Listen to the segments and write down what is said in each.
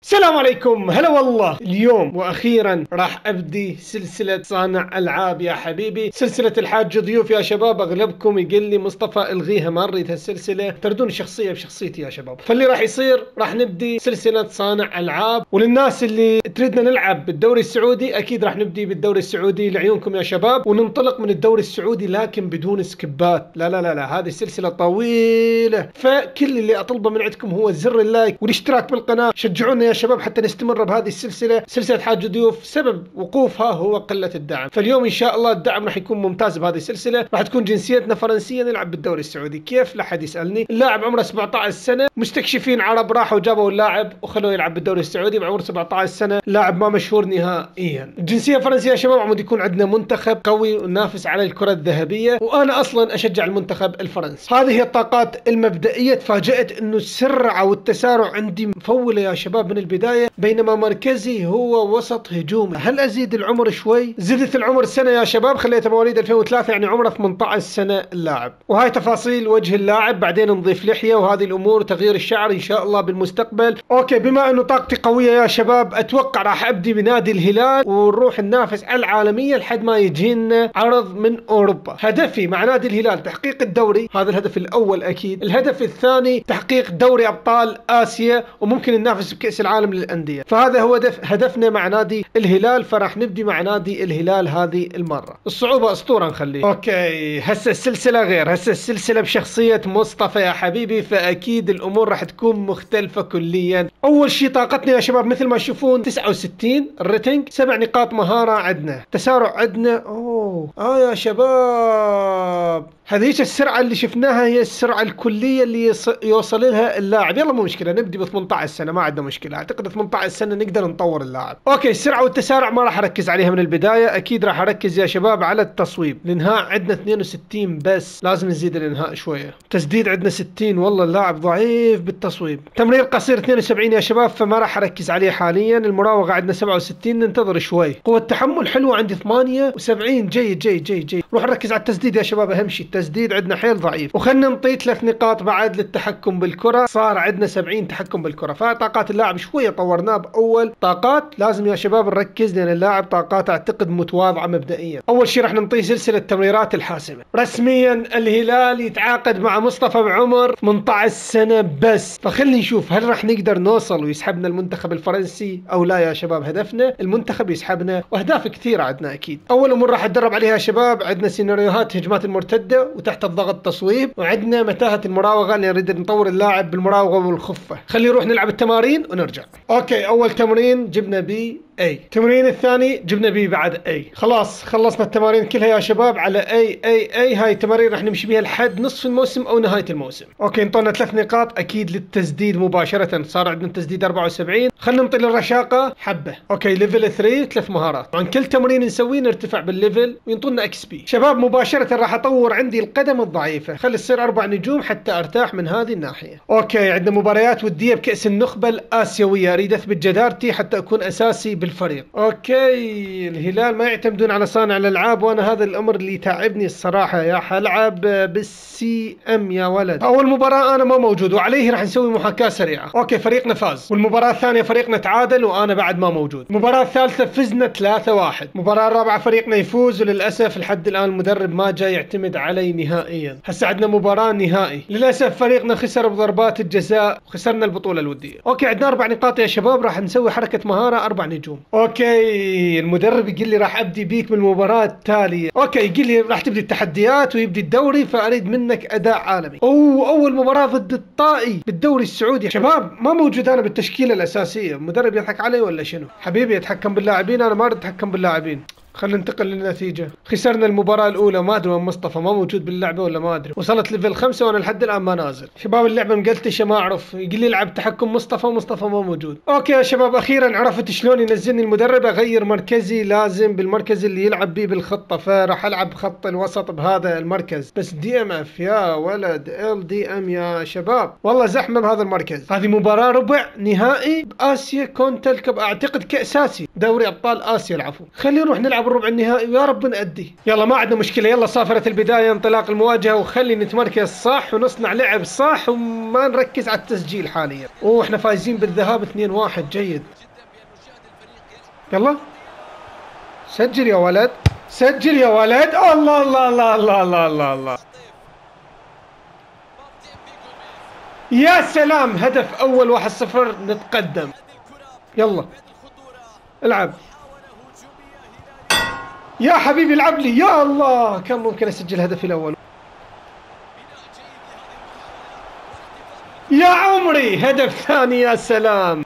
السلام عليكم، هلا والله. اليوم واخيرا راح ابدي سلسلة صانع العاب يا حبيبي، سلسلة الحاج ضيوف يا شباب. اغلبكم يقول لي مصطفى الغيها، ما اريد هالسلسلة، تردون شخصية بشخصيتي يا شباب. فاللي راح يصير راح نبدي سلسلة صانع العاب، وللناس اللي تريدنا نلعب بالدوري السعودي اكيد راح نبدي بالدوري السعودي لعيونكم يا شباب، وننطلق من الدوري السعودي لكن بدون سكبات. لا لا لا لا، هذه السلسلة طويلة، فكل اللي اطلبه من عندكم هو زر اللايك والاشتراك بالقناة. شجعونا يا شباب حتى نستمر بهذه السلسلة، سلسلة حاج ضيوف. سبب وقوفها هو قلة الدعم، فاليوم إن شاء الله الدعم راح يكون ممتاز بهذه السلسلة. راح تكون جنسيتنا فرنسية، نلعب بالدوري السعودي. كيف؟ لا حد يسألني. اللاعب عمره 17 سنة، مستكشفين عرب راحوا وجابوا اللاعب وخلوه يلعب بالدوري السعودي بعمر 17 سنة، لاعب ما مشهور نهائيا. الجنسية فرنسية يا شباب، عمود يكون عندنا منتخب قوي وننافس على الكرة الذهبية، وأنا أصلا أشجع المنتخب الفرنسي. هذه هي الطاقات المبدئية. تفاجأت إنه السرعة والتسارع عندي مفولة يا شباب من البداية، بينما مركزي هو وسط هجومي. هل أزيد العمر شوي؟ زدت العمر سنة يا شباب، خليته مواليد 2003، يعني عمره 18 سنة اللاعب. وهاي تفاصيل وجه اللاعب، بعدين نضيف لحية وهذه الأمور، تغيير الشعر إن شاء الله بالمستقبل. أوكي، بما أنه طاقتي قوية يا شباب، أتوقع راح أبدي بنادي الهلال ونروح ننافس على العالمية لحد ما يجينا عرض من أوروبا. هدفي مع نادي الهلال تحقيق الدوري، هذا الهدف الأول أكيد. الهدف الثاني تحقيق دوري أبطال آسيا، وممكن ننافس بكأس العالم للأندية. فهذا هو هدفنا مع نادي الهلال، فراح نبدي مع نادي الهلال هذه المرة. الصعوبة أسطورة نخليه. أوكي، هسه السلسلة غير، هسه السلسلة بشخصية مصطفى يا حبيبي، فأكيد الأمور راح تكون مختلفة كليا. أول شيء طاقتنا يا شباب مثل ما تشوفون 69 الريتنج، 7 نقاط مهارة عندنا، تسارع عندنا. يا شباب، هذيك السرعة اللي شفناها هي السرعة الكلية اللي يوصل لها اللاعب. يلا مو مشكلة، نبدي ب 18 سنة، ما عندنا مشكلة. اعتقد 18 سنة نقدر نطور اللاعب. اوكي، السرعة والتسارع ما راح اركز عليها من البداية، اكيد راح اركز يا شباب على التصويب. الانهاء عندنا 62 بس، لازم نزيد الانهاء شوية. تسديد عندنا 60، والله اللاعب ضعيف بالتصويب. تمرير قصير 72 يا شباب، فما راح اركز عليه حاليا. المراوغة عندنا 67، ننتظر شوي. قوة تحمل حلوة عندي 78، جيد جيد جيد جيد. روح نركز على التسديد يا شباب، اهم شيء التسديد عندنا حيل ضعيف. وخلنا نعطي 3 نقاط بعد للتحكم بالكرة، صار عندنا 70 تحكم بالكرة. فطاقات اللاعب شوية طورناه بأول طاقات. لازم يا شباب نركز لأن اللاعب طاقات اعتقد متواضعة مبدئيا. أول شيء راح نعطيه سلسلة تمريرات الحاسمة. رسميا الهلال يتعاقد مع مصطفى بعمر 18 سنة بس، فخلي نشوف هل راح نقدر نوصل ويسحبنا المنتخب الفرنسي أو لا يا شباب. هدفنا المنتخب يسحبنا، وأهداف كثيرة عندنا أكيد. أول أمور راح أتدرب عليها يا شباب، عندنا سيناريوهات هجمات المرتدة وتحت الضغط تصويب، وعندنا متاهة المراوغة اللي نريد نطور اللاعب بالمراوغة والخفة. خلي نروح نلعب التمارين ونرجع. اوكي، اول تمرين جبنا بي اي، التمرين الثاني جبنا بي بعد اي. خلاص خلصنا التمارين كلها يا شباب على اي. هاي التمارين راح نمشي بيها لحد نصف الموسم او نهاية الموسم. اوكي، انطونا 3 نقاط اكيد للتسديد مباشرة، صار عندنا تسديد 74. خلينا نطي للرشاقة حبة. اوكي، ليفل 3 3 مهارات. طبعا كل تمرين نسويه نرتفع بالليفل وينطونا اكس بي. شباب مباشرة راح اطور عندي القدم الضعيفة، خلي تصير 4 نجوم حتى ارتاح من هذه الناحية. اوكي، عندنا مباريات ودية بكأس النخبة الآسيوية، اريد اثبت جدارتي حتى اكون اساسي بالفريق. اوكي، الهلال ما يعتمدون على صانع الالعاب، وانا هذا الامر اللي يتعبني الصراحة. يا حلعب بالسي ام يا ولد. اول مباراة انا ما موجود، وعليه راح نسوي محاكاة سريعة. اوكي، فريقنا فاز، والمباراة الثانية فريقنا تعادل وانا بعد ما موجود. المباراة الثالثة فزنا 3-1. المباراة الرابعة فريقنا يفوز، وللاسف لحد الان المدرب ما جاي يعتمد علي نهائيا. هسه عندنا مباراة نهائي، للاسف فريقنا خسر بضربات الجزاء وخسرنا البطولة الودية. اوكي، عندنا 4 نقاط يا شباب، راح نسوي حركة مهارة 4 نجوم. اوكي، المدرب يقول لي راح ابدي بيك بالمباراة التالية. اوكي، يقول لي راح تبدي التحديات ويبدي الدوري، فاريد منك اداء عالمي. اول مباراة ضد الطائي بالدوري السعودي. شباب ما موجود انا بالتشكيلة الاساسية، المدرب يضحك علي ولا شنو؟ حبيبي يتحكم باللاعبين، انا ما اريد اتحكم باللاعبين. خلينا ننتقل للنتيجة. خسرنا المباراة الأولى، ما أدري وين مصطفى، ما موجود باللعبة ولا ما أدري. وصلت ليفل 5 وأنا لحد الآن ما نازل. شباب اللعبة مقلتشة، ما أعرف، يقول لي العب تحكم مصطفى ومصطفى ما موجود. أوكي يا شباب، أخيرا عرفت شلون ينزلني المدرب. أغير مركزي، لازم بالمركز اللي يلعب بيه بالخطة، فراح ألعب خط الوسط بهذا المركز. بس دي ام اف يا ولد، ال دي ام يا شباب، والله زحمة بهذا المركز. هذه مباراة ربع نهائي بآسيا كونتل كب، أعتقد كأس آسيا. دوري ابطال اسيا العفو. خلينا نروح نلعب الربع النهائي ويا رب نأدي. يلا ما عندنا مشكله، يلا صافره البدايه انطلاق المواجهه، وخلي نتمركز صح ونصنع لعب صح وما نركز على التسجيل حاليا. احنا فايزين بالذهاب 2-1 جيد. يلا سجل يا ولد، سجل يا ولد. الله الله الله الله الله الله الله. يا سلام، هدف اول 1-0 نتقدم. يلا العب يا حبيبي، العب لي يا الله. كان ممكن اسجل هدفي الاول. يا عمري هدف ثاني، يا سلام.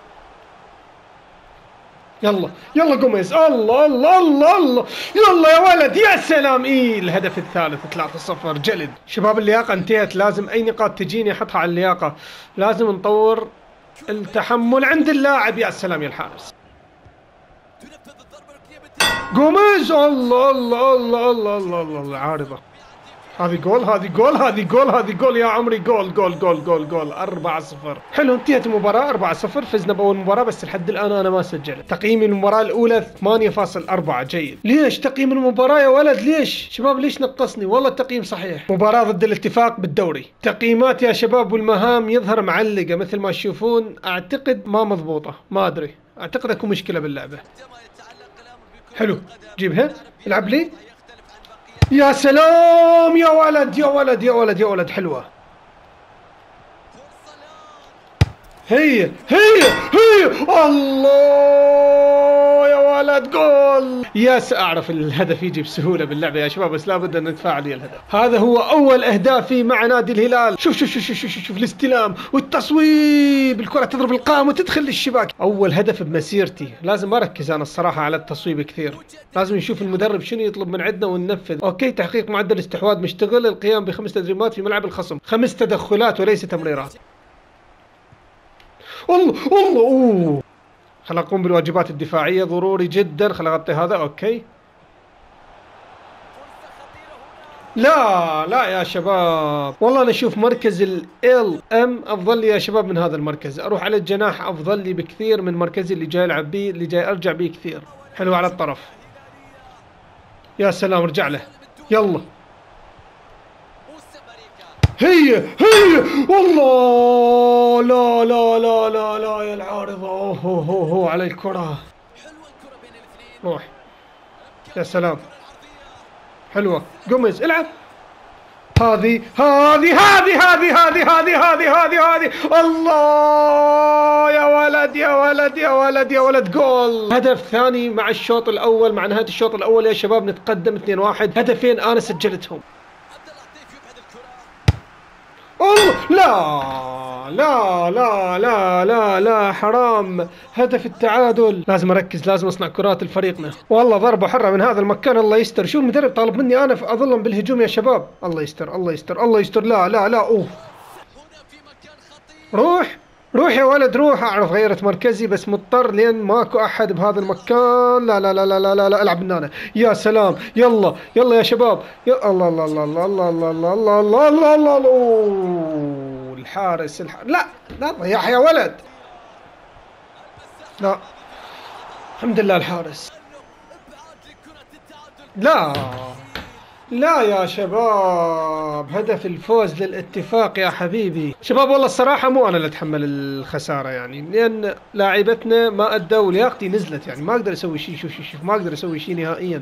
يلا يلا جوميز. الله الله الله الله. يلا يا ولد يا سلام. الهدف الثالث 3-0 جلد. شباب اللياقة انتهت، لازم اي نقاط تجيني احطها على اللياقة. لازم نطور التحمل عند اللاعب. يا سلام يا الحارس جوميز. الله الله الله الله الله الله. عارضة. هذه جول، هذه جول، هذه جول، هذه جول يا عمري. جول جول جول جول جول. 4-0. حلو، انتهت المباراة 4-0. فزنا بأول مباراة، بس لحد الآن أنا ما سجلت. تقييم المباراة الأولى 8.4 جيد. ليش تقييم المباراة يا ولد؟ ليش شباب ليش نقصني؟ والله التقييم صحيح. مباراة ضد الاتفاق بالدوري. تقييمات يا شباب والمهام يظهر معلقة مثل ما تشوفون. أعتقد ما مضبوطة، ما أدري، أعتقد أكو مشكلة باللعبة. حلو، جيبها العب لي. يا سلام يا ولد يا ولد يا ولد يا ولد. حلوة. هي الله يا ولد. جول. اعرف الهدف يجي بسهولة باللعبة يا شباب، بس لابد ان نتفاعل ويا الهدف. هذا هو اول اهدافي مع نادي الهلال. شوف شوف شوف شوف شوف الاستلام والتصويب، الكرة تضرب القائم وتدخل للشباك. اول هدف بمسيرتي. لازم اركز انا الصراحة على التصويب كثير. لازم نشوف المدرب شنو يطلب من عندنا وننفذ. اوكي، تحقيق معدل استحواذ مشتغل، القيام ب5 تدريبات في ملعب الخصم، 5 تدخلات وليس تمريرات. الله الله. خل اقوم بالواجبات الدفاعيه، ضروري جدا. خل اغطي هذا. اوكي. لا يا شباب، والله انا اشوف مركز ال ام افضل لي يا شباب من هذا المركز. اروح على الجناح افضل لي بكثير من مركزي اللي جاي العب بيه، اللي جاي ارجع بيه كثير. حلو على الطرف. يا سلام، ارجع له. يلا هي والله. لا لا لا لا لا يا العارضة. اوه على الكرة. روح. يا سلام. حلوة. جوميز العب. هذه الله يا ولد يا ولد يا ولد يا ولد. جول. هدف ثاني مع الشوط الأول، مع نهاية الشوط الأول يا شباب نتقدم 2-1. هدفين أنا سجلتهم. لا حرام. هدف التعادل. لازم اركز، لازم اصنع كرات لفريقنا. والله ضربة حرة من هذا المكان. الله يستر. شو المدرب طالب مني انا اظلم بالهجوم يا شباب. الله يستر الله يستر الله يستر. لا اوه. روح يا ولد روح. اعرف غيرت مركزي بس مضطر لين ماكو احد بهذا المكان. لا العب النانة. يا سلام. يلا يا شباب. يا الله الله الله الله الله الله الله الله الله الله الله. الحارس لا ضيعها يا ولد. لا الحمد لله الحارس. لا يا شباب، هدف الفوز للاتفاق يا حبيبي. شباب والله الصراحة مو أنا اللي أتحمل الخسارة يعني، لأن لاعبتنا ما أدوا ولياقتي نزلت يعني. ما أقدر أسوي شيء. شوف ما أقدر أسوي شيء نهائيا.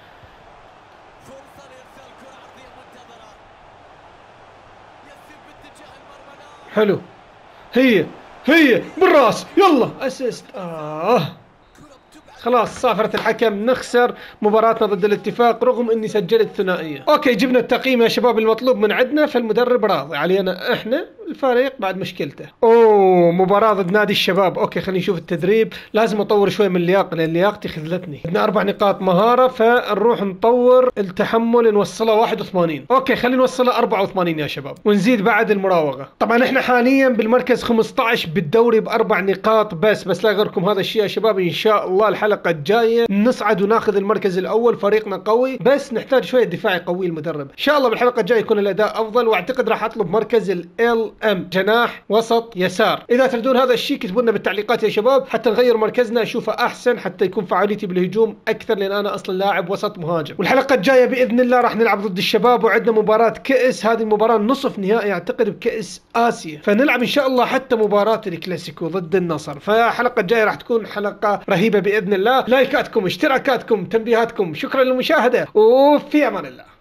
حلو. هي بالراس. يلا اسيست. خلاص صافرة الحكم، نخسر مباراتنا ضد الاتفاق رغم اني سجلت ثنائية. اوكي، جبنا التقييم يا شباب المطلوب من عندنا، فالمدرب راضي علينا احنا الفريق بعد مشكلته. مباراة ضد نادي الشباب. اوكي خلينا نشوف التدريب. لازم اطور شوي من اللياقة لان لياقتي خذلتني. عندنا 4 نقاط مهارة، فنروح نطور التحمل نوصلها 81. اوكي خلينا نوصلها 84 يا شباب، ونزيد بعد المراوغة. طبعا احنا حاليا بالمركز 15 بالدوري ب4 نقاط بس لا يغركم هذا الشيء يا شباب. ان شاء الله الحلقة الحلقة الجاية نصعد وناخذ المركز الأول. فريقنا قوي بس نحتاج شوية دفاع يقوي المدرب. إن شاء الله بالحلقة الجاية يكون الأداء أفضل، وأعتقد راح أطلب مركز ال LM، جناح وسط يسار. إذا تردون هذا الشيء كتبوا لنا بالتعليقات يا شباب حتى نغير مركزنا أشوفه أحسن، حتى يكون فعاليتي بالهجوم أكثر، لأن أنا أصلا لاعب وسط مهاجم. والحلقة الجاية بإذن الله راح نلعب ضد الشباب، وعندنا مباراة كأس، هذه المباراة نصف نهائي أعتقد بكأس آسيا، فنلعب إن شاء الله حتى مباراة الكلاسيكو ضد النصر. فالحلقة الجاية راح تكون حلقة رهيبة بإذن الله. لايكاتكم، اشتراكاتكم، تنبيهاتكم، شكرا للمشاهدة، وفي أمان الله.